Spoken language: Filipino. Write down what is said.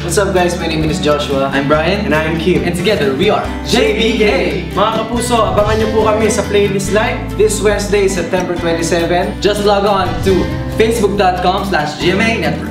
What's up guys, my name is Joshua. I'm Brian. And I'm Kim. And together we are JBK! Mga kapuso, abangan nyo po kami sa Playlist Live This Wednesday, September 27. Just log on to facebook.com/GMA Network.